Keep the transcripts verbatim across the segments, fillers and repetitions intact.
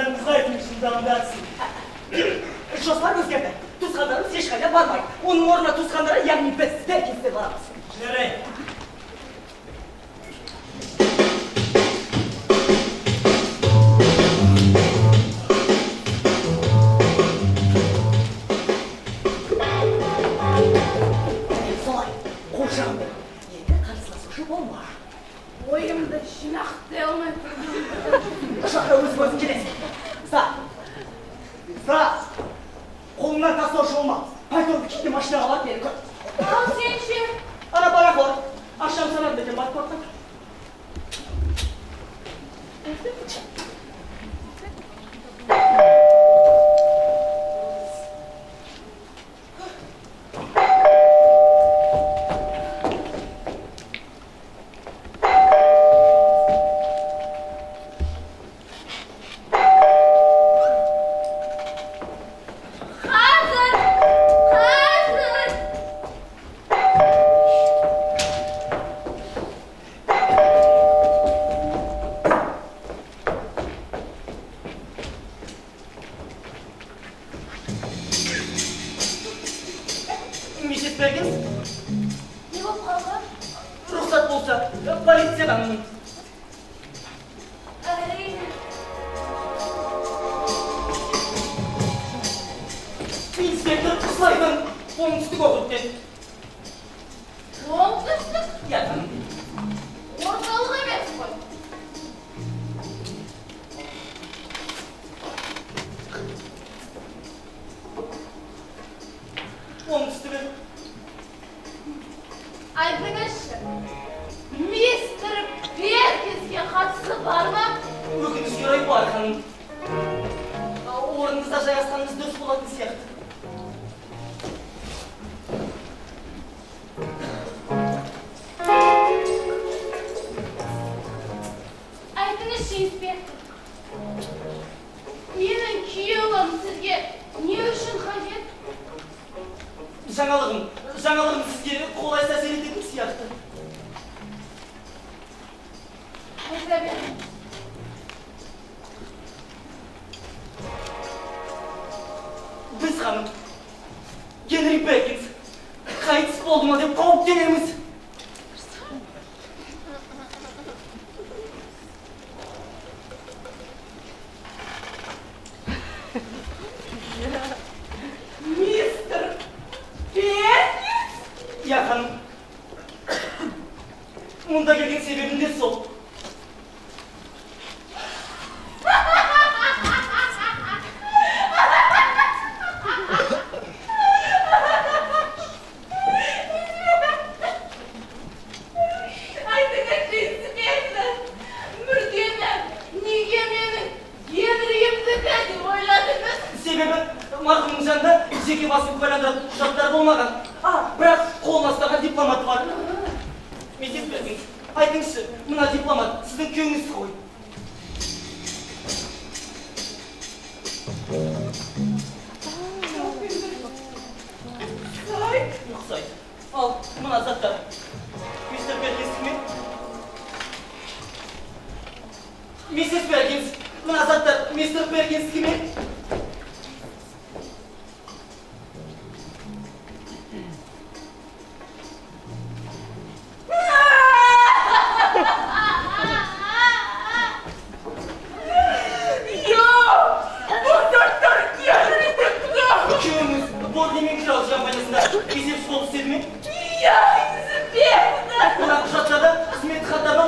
Tuzkanların kız ayrılmışından dersin. Joslar özgürde. Tuzkanlarımız eşkale varmayın. Onun oruna Tuzkanlara yani biz herkese varız. Nereye? Solay, koşalım. Yine karşılasın şu bomba. Oyumda şınak delme. Uşakla öz gözün gidesin. Sağ. Sağ. Kolundan tas hoş olmaz. Payton bir maşına var beni. Al sen şu. Ana bana koy. Akşam sana dedim bak korkma.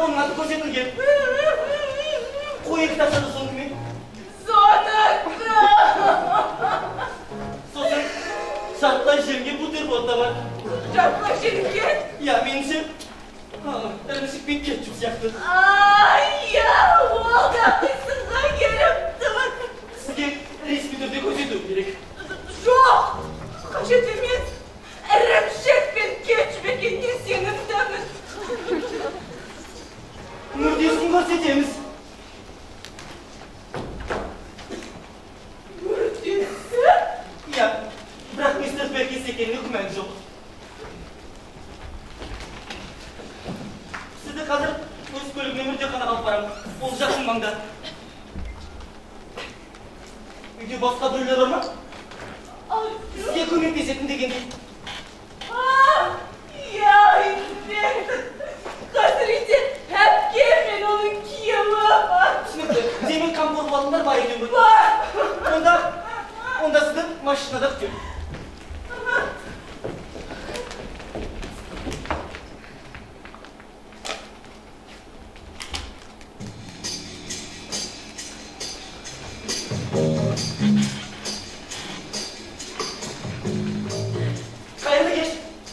Sonra Үйде басқа біреулер бар ма? Сізге көмектесетін дегендей. Я, инспектор. Қазірде әпке мен оның күйеуі. Түсінікті. Демек қамқор болатындар бар екен ғой. Бар. Онда, онда сізді машинада күтемін. Қайырлы кеш.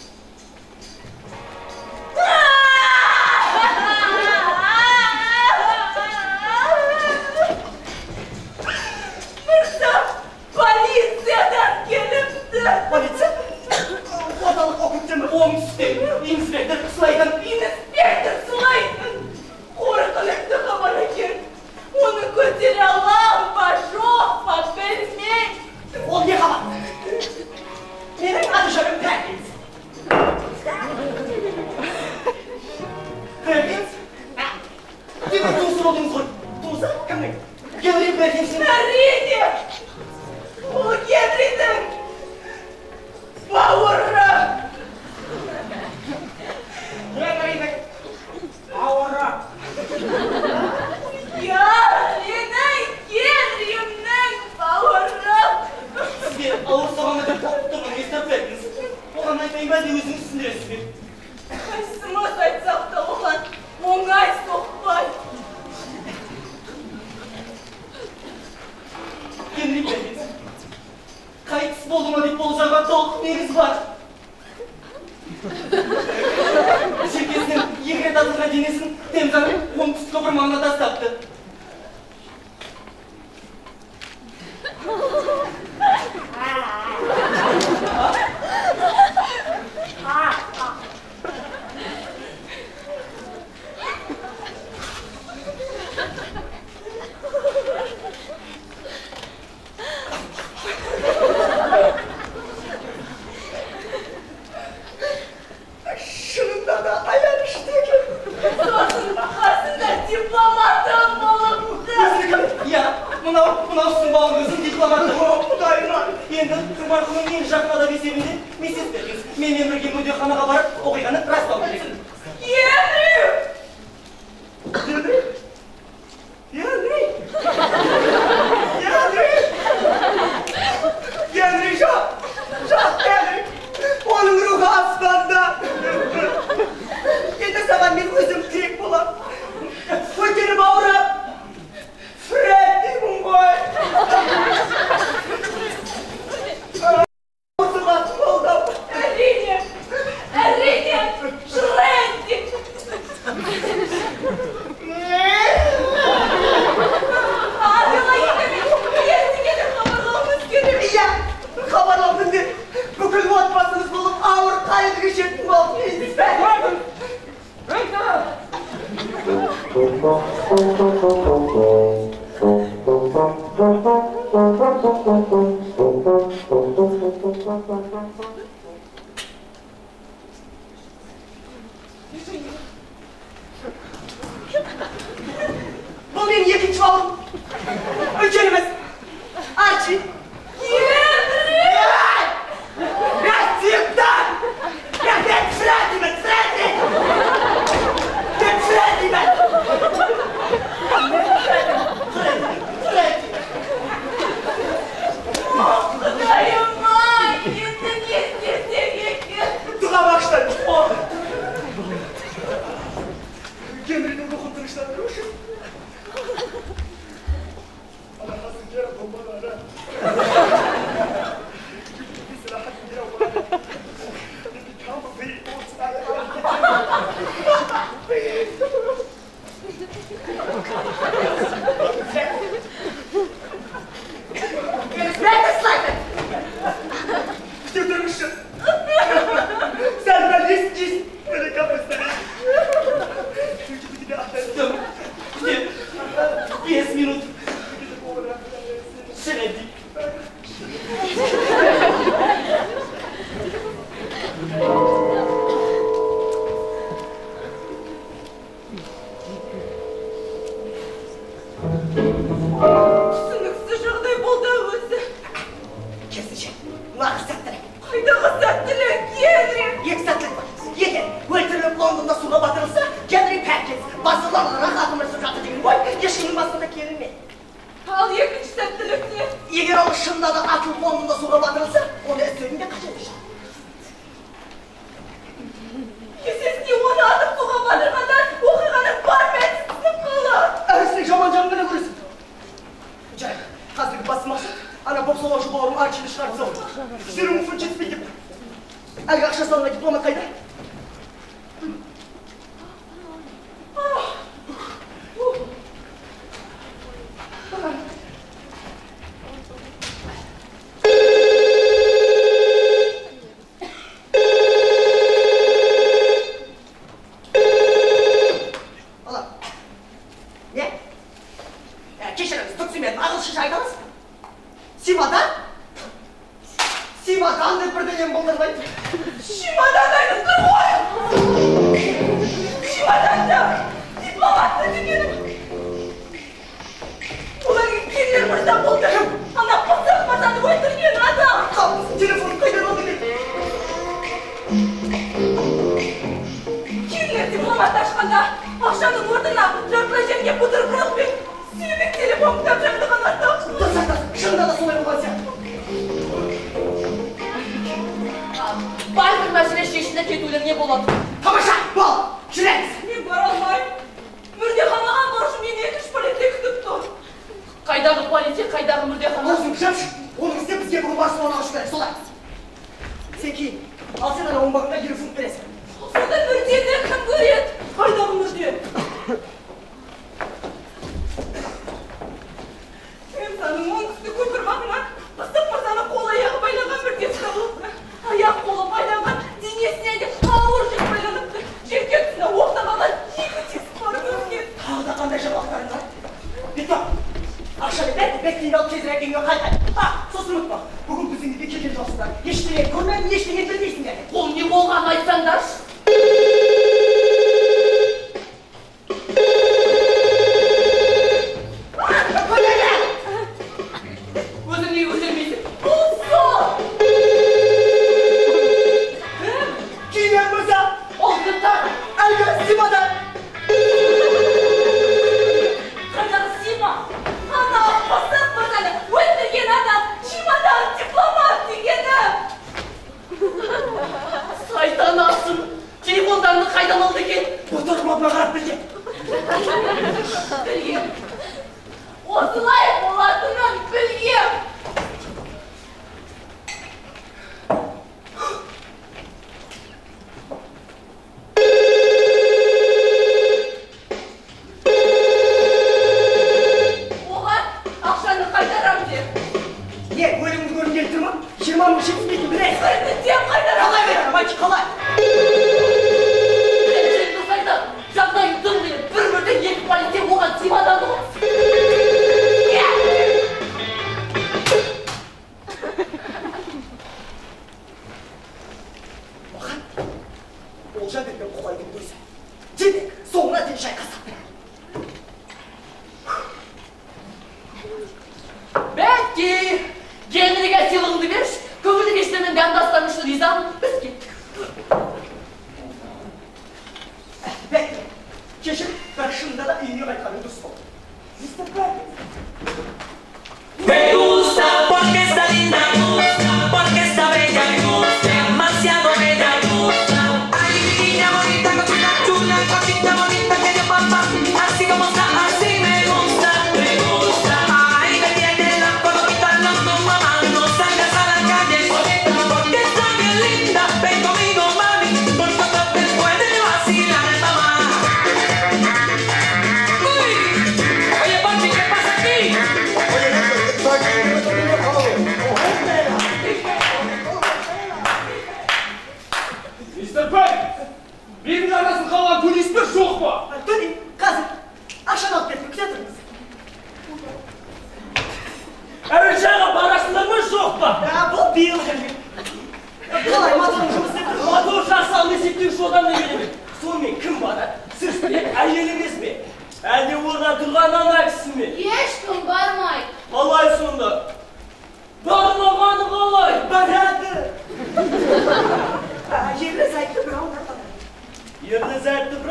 Мырза, полициядан келіпті. Полиция? Орталық округтен оңтүстіктен инспектор Слайден. Инспектор Слайден. Қорқынышты хабар екен. Оны көтере алам ба, жоқ па, білмеймін. Ол не хабар? Менің аты-жөнім Перкинс. Перкинс? Демек туысы болдыңыз ғой. Туысы? Кімнің? Генри Перкинстің. Әрине! Ол Генридің бауыры. Генридің бауыры. Я, менің Генриімнің бауыры. Сізге ауыр соғаны деп қорқып тұрмын, мистер Перкинс. Оған айтайын ба, не өзіңіз түсіндіресіз бе? Қайсымыз айтсақ та оған оңай соқпай. Генри Перкинс. Қайтыс болды ма деп болжауға толық негіз бар. Желкесінен екі рет атылған денесін Темзаның оңтүстік көпір маңына тастапты. Шынында да аянышты екен. Сосын қасында дипломатым болыпты. Иә, мынау, мынау сіздің бауырыңыздың дипломаты. Құдайыма, енді марқұмның ең жақын адам есебінде миссис Перкинс. Менімен бірге мөдеханаға барып, оқиғаны растау керексің. Генри! Генри? Генри? Генри? Генри жоқ! Жоқ, Генри! Оның рухы аспанда! Енді саған мен өзім тірек болам. Өйткені бауыры Фреддимін ғой. Осыған болдым. Әрине! Әрине! Фредди! Адыла екемен ертеге де хабарлауымыз керек. Иә, хабарлаудың деп бүкіл отбасыңыз болып ауыр қайғы кешетін болып естіспен. Бұл менің екінші бауырым. Үлкеніміз. Арчи. Генри! Я всегда! Я опять Фреддимен! Фредди! Я Фреддимен! Фредди! Құдайым-ай, енді не істесек екен? Дұға бағыштар! Генридің рухын тыныштандыру үшін. Алақасын жер бомбалары. Инспектор Слайден! Где тұрмышы? Сәл бәл естейсіз. Велика представить. Где? Бес минут. Шеледи. Түсініксіз жағдай болды өзі. сәттілікне. Егер ол шынында да атыл қолында суға батырылса, оны өстерінде қажеті жоқ. Есесіне оны атып суға батырғандар оқиғаның бар мәнісін түсініп қалар. Әрісінен жаман жағын ғана көресің. Жай, қазіргі басты мақсат, ана бопсалаушы бауырым Арчиді шығарып салу. Жүрім ұфын жетіспейді деп. Әлгі ақша салына дипломат қайда?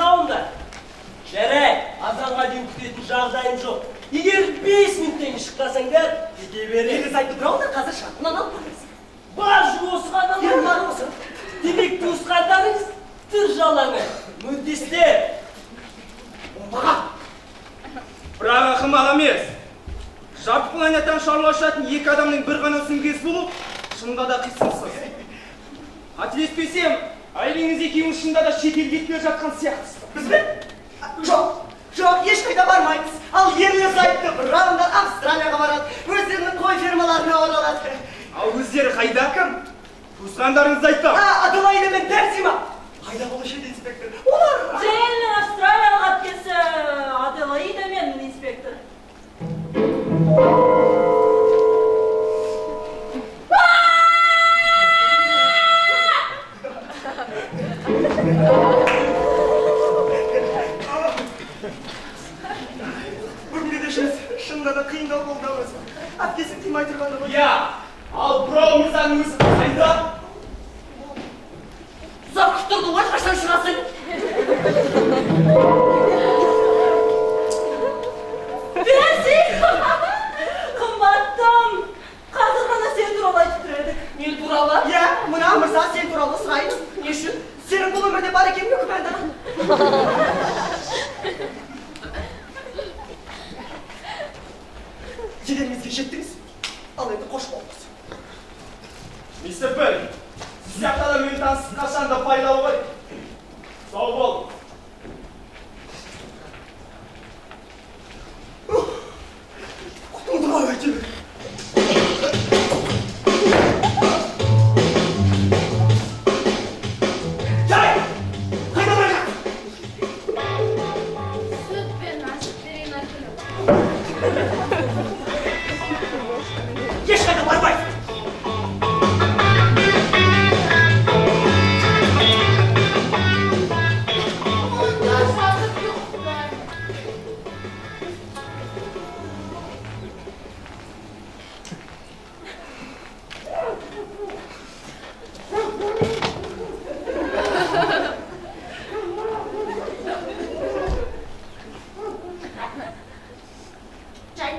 Жарай, азанға дейін күтетін жағдайым жоқ. Егер бес минуттен шықпаса болсаңдар, жеке беріңіз айтып тұрауындар, қазір шатынан алып барыңыз. Бар жуысқан Ер бар осы. демек туысқандарыңыз тыр жалаңы, мүрдестер. Оңбаға. Бірақ ақымақ емес. Жабық планетадан шаруашатын екі адамның бір ғана сүңгесі болып, шынында да қисынсыз. Қателеспесем, айлеңіз екеуің шынында да шетелге кетпей жатқан сияқтысыз. Біз бе? Жоқ, жоқ, ешқайда бармаймыз. Ал ерлер айтты, біразында Австралияға барады, өздерінің қой фермаларына оралады. Ал өздері қайда? Кім? Туысқандарыңызды айтам. А, Аделаида мен Персима. Қайда болушы еді инспектор? Олар... Джейннің Австралияға әпкесі Аделаида мен инспектор. Бүгінгі дешіміз шынында да қиындау болды өзі. Әпкесі тимай тұрғаны ғой. Я, ал Брау мырзаның өзі қайда? Ұзақ күттірдің ғой, қашан шығасың? Перси! Қымбаттым! Қазір ғана сен туралы айтып тұр едік. Не туралы? Иә, мына мырза сен туралы сұрайды. Не үшін? Сенің бұл өмірде бар екеніне күмәнданамын. Дегенімізге жеттіңіз. Ал енді қош болыңыз. Мистер Перри, сіз сияқты адаммен танысып қашан да пайдалы ғой. Сау бол. Құтылдыға өйтіп. Жарай! Қайда барайық? Süt ben açık vereyim arkadaşlar. Ешқайда бармайық. Onda şarkı yok ben. Çay.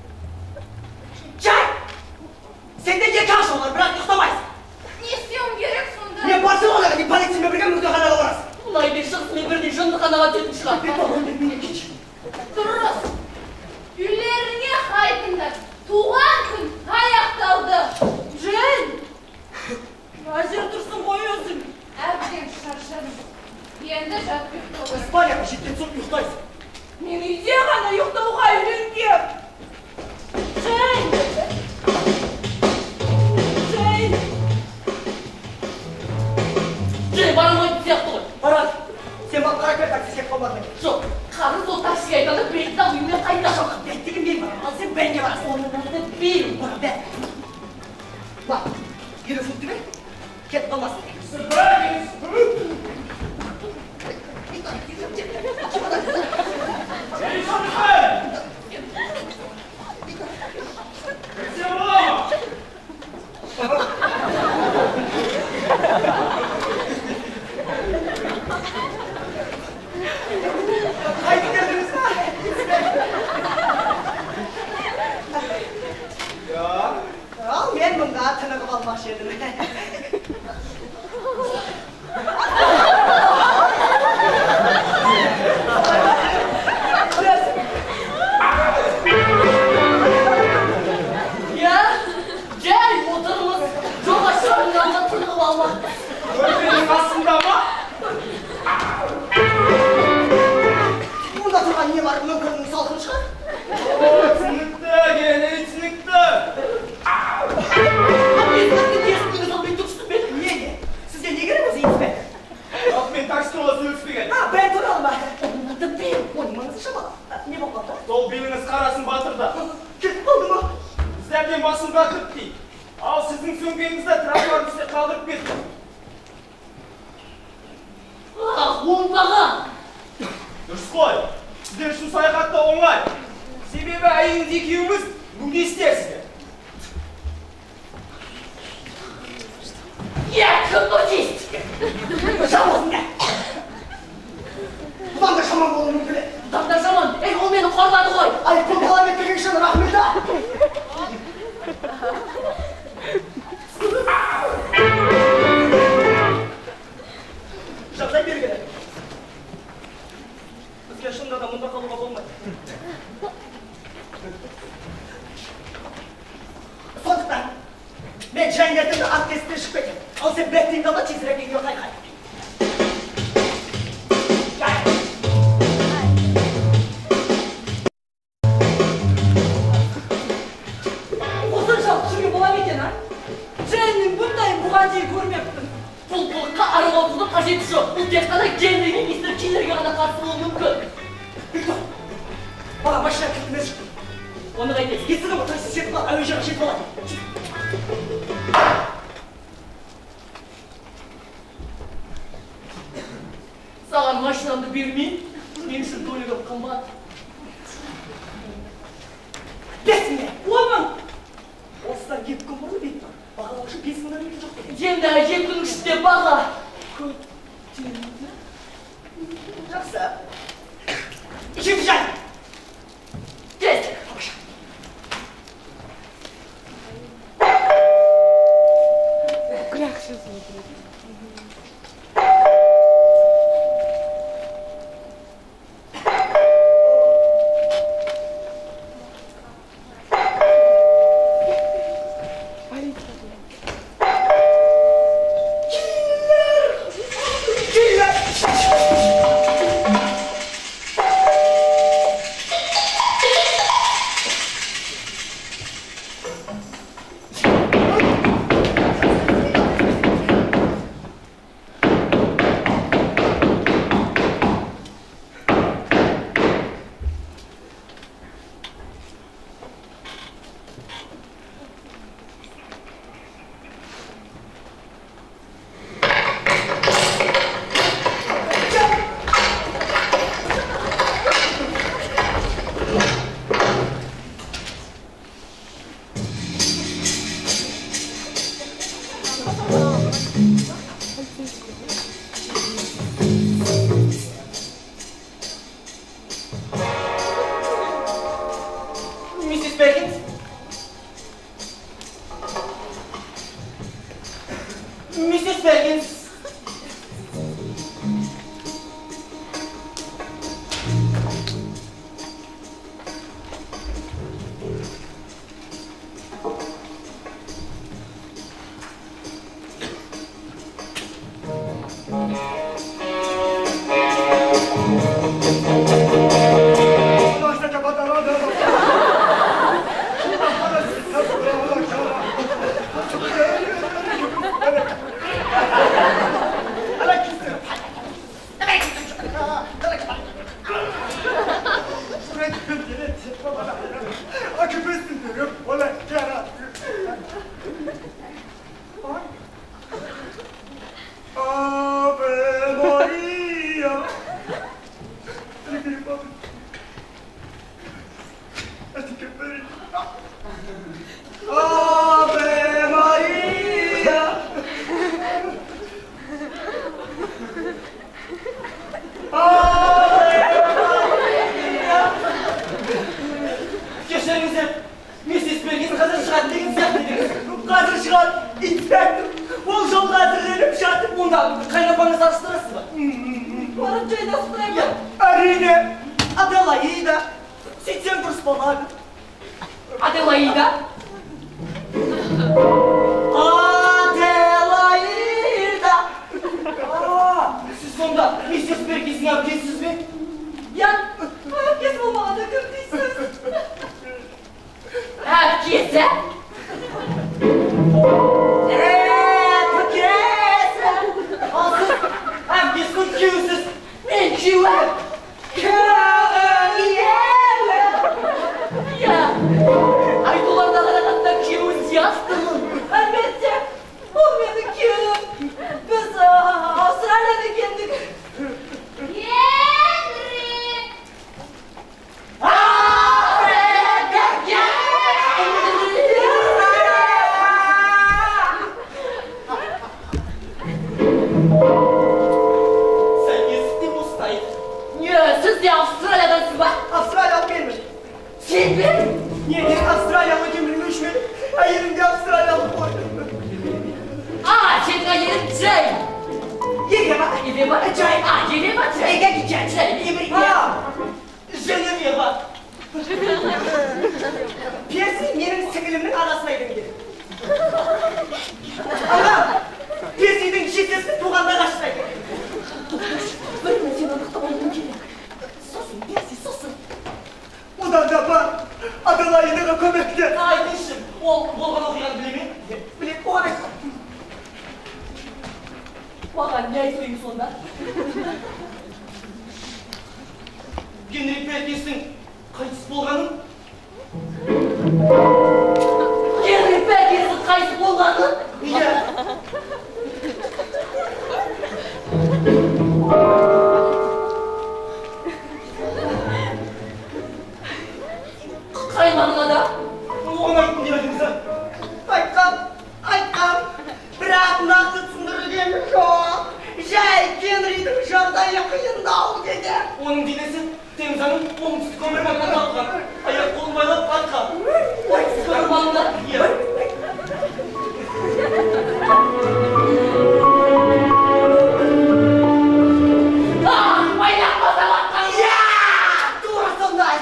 Çay! Sende екі ақша олар, бірақ ұйықтамайсың. Ne istiyorum gerek sonunda? Не Барселонаға, не полициямен бірге мүгдеханаға барасың. Бұлай бек шығысымен бірдей жындықанаға түсетін шығар. Бет алған бет менен кетші. Dürüst. Güllerine haykınlar. Tuğan gün ayaktaldı. Жен! Әзер тұрсын қой өзің. Erken şaşırdım. Yende жатып olur. Испанияға жеткен соң ұйықтайсың. Мен үйде ғана ұйықтауға үйренгем. Жен! Жен! Жен, бармайтын сияқты ғой. Барады. Сен бақ қара көр таксиге қалмадың. Жоқ, қарыз ол таксиге айдалып бетті ал үймен қайда жоқ. Беттігін мен барам. Ал сен бәнге барасың. Оның бәрі бейім. Бар, бән. Бар, телефон түбе. Кетіп қалмасын. Мистер Перри! Ей, шамызбен! Кірсем бола ма? Қайтып келдіңіз ба? Я, Ал мен мұнда тынығып алмақшы едім. Я? Жай, отырмыз. Жоға шығынғанда тынығып алмақ. көрпенің астында ма? Мұнда тұрған не бар? Мүмкін салқын шығар? О, түсінікті, гене түсінікті. Аббетіңді тесіңді сол бүйтіп ұстып бет. Не, не? Сізге не керек өзі инспектор? Бірақ мен такси туралы сөйлеспеген. А, бән туралы ма? Оны да бен. Оның маңызы шамалы. Не болғанда? Сол беліңіз қарасын батырды. Кетіп қалды ма? Біздерден басымға кіріп дейді. Ал сіздің сөмкеңізді тротуар үстіне қалдырып кетті. Ақ, оңбаған. Дұрыс қой. Сіздер үшін саяхатта оңай. Себебі әйеліңіз екеуіміз мүгедексіздер. Я коммунист. Шамалың не? Бұдан да шаман болуы мүмкін. Бұдан да жаман. Ей, ол мені қорлады ғой. Ай, бұл балам етпеген үшін рахмет. Ben cennetimde abdestine şüphedim. Al sen bekleyin ama çizirek yok hay hay. Oturacağım çünkü bulamayken ha. Senin bundayım bu gancayı görmeyeptim. Pul pulka arabasını taşıyıp şu. Bu dekada kendini mister Killer'e yana karşılığı mümkün. Victor! Bana başına kırpmaya çıktı. Onu da geç. Gitsin ama taşsız şey falan. Önce bir şey falan. Sana maşlandı bir min. Benim şu doyuyor kambat. Besmele! Ulan! Ostan gip kumurlu Victor. Bakalım şu besmelerini bir çok dedim. Cem daha yakın işte bana. Yoksa... İki güzel! Geç. missus Perkins? missus Perkins? missus Perkins hazır çıkan dediniz ya dediniz. Hazır çıkan inspektör. Bol yolda hazırlayalım şartım bundan. Kaynapanı sarsıtırırsın bak. Varınca nasıl duyayım? Arine, Adelaide, September spalag. Adelaide. Adelaide. Aa, siz sonunda missus Perkins'in yapıyorsunuz mi? Ya, herkes olmadı kırdıysanız. Herkese. Eee, herkes. Asıl, herkes konuşuyorsunuz. Ne kiwe? Ya. Ay dolarda kadar kiwuz yazdı mı? Elbette. Olmadı ki. Biz aa, Avustralya'da geldik. Sen yesin ustaydın. Ya siz de Avustralya'dasınız bak. Avustralyalı gelmiş. Sen mi? Niye niye Avustralyalı kimliğini mi? Hayır, bir Avustralyalı koydum. Aa, senin yerin çay. Yine bak. Yine bak çay. Aa, yine bak çay. Ege gideceksin. Çay, yine bak. Aa, Jenev'ye bak. Piyasin yerin sivilinin arasına gidin. не айтпаймын сонда? Генри Перкинстің қайтыс болғанын? Генри Перкинстің қайтыс болғанын? Иә. Қай мағынада? Оған айттым деп едіңіз. Айтқам, айтқам, бірақ нақты түсіндірілген жоқ. Жай Генридің жағдайы қиындау деді. Оның денесі Темзаның оңтүстік өмір маңынан табылған. Аяқ қолын байлап атқан. Оңтүстік маңында? Иә. Байлап басап атқан! Иә! Тура сондай.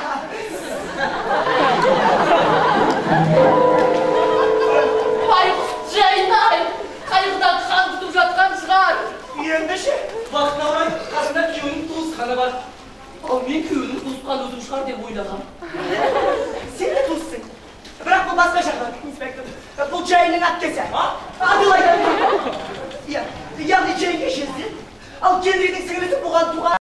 Байғұс жайнай! Қайғыдан қан тұтып жатқан шығар! Ендеше, бақытына орай қасында күйеуінің туысқаны бар. Ал мен күйеуінің туысқан өзім шығар деп ойлағам. Сен де туыссың. Бірақ бұл басқа жағдай, инспектор. Бұл Джейннің әпкесі. Аделайда. Яғни Джейн шешесі. Ал Генридің сіңлісі бұған туған